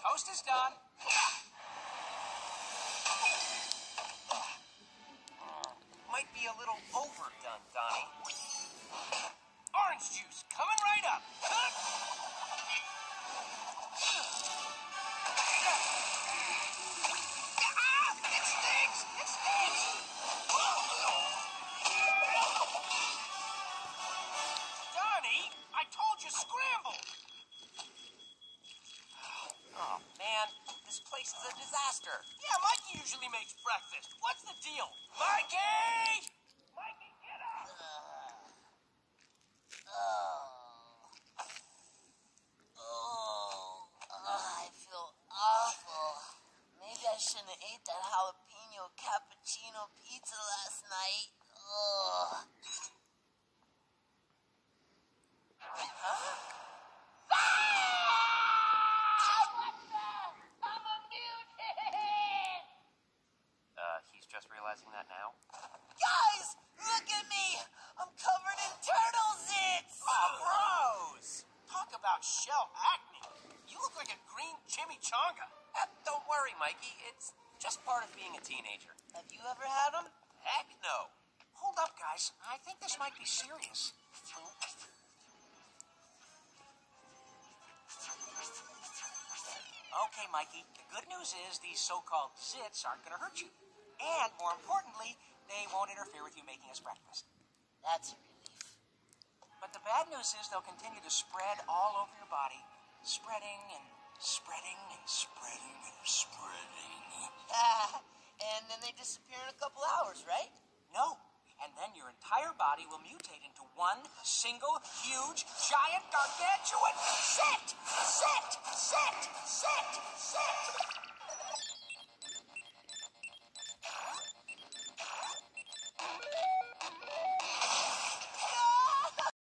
Toast is done. Might be a little overdone, Donnie. Orange juice coming right up. It stinks! It stinks! Donnie, I told you scramble! Oh, man, this place is a disaster. Yeah, Mikey usually makes breakfast. What's the deal? Mikey! Mikey, get up! I feel awful. Maybe I shouldn't have ate that jalapeno cappuccino pizza last night. Ugh. I'm a mutant! He's just realizing that now? Guys, look at me! I'm covered in turtle zits! Oh, Rose! Talk about shell acne. You look like a green chimichanga. Don't worry, Mikey. It's just part of being a teenager. Have you ever had them? Heck no. Hold up, guys. I think this might be serious. Okay, Mikey. The good news is these so-called zits aren't going to hurt you. And, more importantly, they won't interfere with you making us breakfast. That's a relief. But the bad news is they'll continue to spread all over your body. Spreading and spreading and spreading and spreading. And then they disappear in a couple hours, right? No. And then your entire body will mutate into one single, huge, giant, gargantuan sit! Sit! Sit! Sit! Sit!